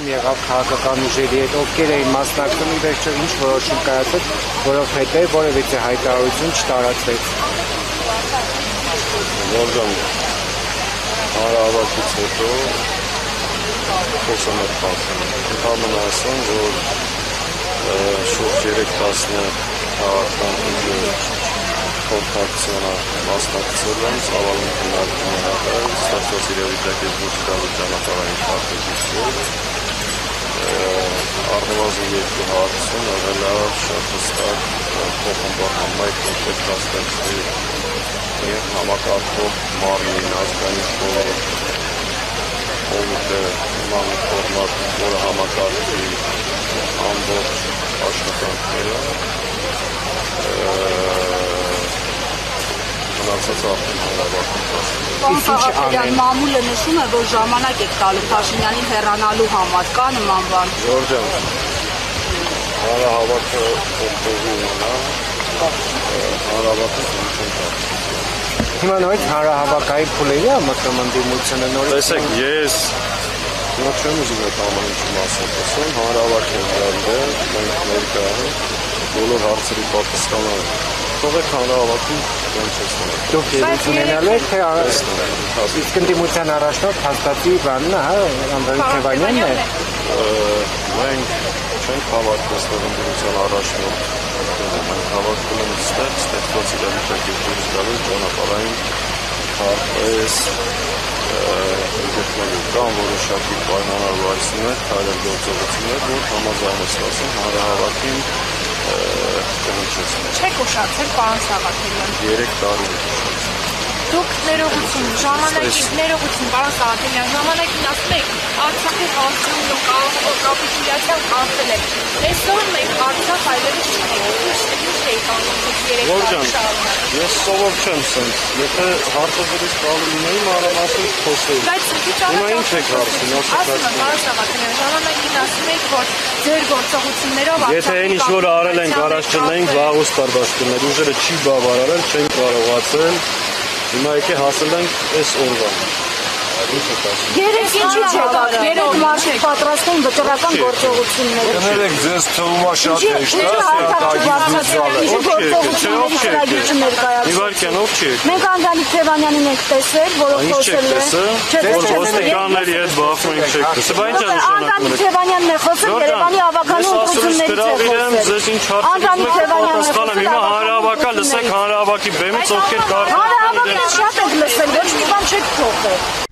եղավ քաղաքական ուժերի հետ, ովքեր էին մասնակցում, ի վերջո ինչ որոշում կայացվեց, որովհետև որևիցե հայտարարություն չտարածվեց։ Որդան հանրահավաքից հետո խոսում եմ պատմում։ Ընդհանրապես ասեմ, որ շուրջ 3-10 քաղաքական ուժեր խորհրդակցությունը մասնակցել են, ցավալուն քննարկումներ արել, ստացված իրավիճակից դուրս գալու ճանապարհային քարտեզից։ Առնվազն երկու հարցում եղել է շատ հստակ փոխանցման կոնկրետ դաստիարակների եւ համակարգող մարմին ազգային խորհուրդ, ովքեր նման ֆորմատ, որը համակարգի ամբողջ աշխատանքները մնացած արդեն հանրահավաքում։ Պարոն Սաղաթելյան, մամուլը նշում է, որ ժամանակ եք տալու Փաշինյանին հեռանալու համար, կա նման բան։ Ժորժան, հանրահավաքը օգտվի ունենա, հանրահավաքը չեն տա։ Հիմա նույն հանրահավաքային փուլերի մտամանդիմությունը նորից։ Տեսեք, ես չեմ ուզում այդ ամեն ինչի մասին խոսել, հանրահավաք եմ գալու, մենք ներկա ենք, բոլոր հարցերի պատասխանը թողեք հանրահավաքում կանչեցնել։ Դուք ելույթ ունենալու եք, թե իսկ ընդդիմության առաջնորդ հաստատի բանն է, Անդրանիկ Թևանյանն է։ Մենք չենք հավաքվել ընդդիմության առաջնորդ, մենք հավաքվել ենք ստեղծված իրավիճակից դուրս գալու ճանապարհային քարտեզ գտնելու կամ որոշակի պայմանավորվածություններ, քայլեր գործողություններ, որ համաձայնեցված են հանրահավաքին կհնչեցնել։ Չեք ուշացել, պարոն Սաղաթելյան։ 3 տարի է ուշացել։ Դուք ներողություն, ներողություն, պարոն Սաղաթելյան, ժամանակին ասում եք Արցախի հանձնումն ու կապիտուլյացիան կանցել է։ Այսօր մենք Արցախ այլևս չենք։ Ինչ եք անում 3 տարի շարունակ։ Ես սովոր չեմ սենց, եթե հարցազրույց տալու լինեի, մանրամասն խոսեի։ Բայց Հիմա ինչ եք հարցին, ասում եմ, պարոն Սաղաթելյան, ժամանակին ասում եք, որ ձեր գործողություններով Եթե այն ինչ որ արել ենք առաջ չլենք, վաղուց տարբաշտներ, ուժերը չի բավարարել, չեն կարողացել, հիմա եկե հասել ենք այս օրվան։ Երեք ինչի չեք արել, երեք մարդիկ պատրաստեն վճռական գործողություններ։ Կներեք, ձեզ թվում է շատ հեշտ է, Իվարկյան, ով չի եք։ Մենք Անդրանիկ Թևանյանին ենք տեսել, որը խոսել է։ Որ ոստիկանների հետ բախվում ենք չեք տեսել, բայց ինչ է Անդրանիկ Թևանյանն է խոսել, Երևանի ավականու ընտրություններից է խոսել։ Ձեզ ինչ հարցում եք պատասխանեմ, հիմա հանրահավաքը լսեք հանրահավաքի բեմից ովքեր կարծում են։ Հանրահավաքից շատ եք լսել, ոչ մի բան չեք փոխել։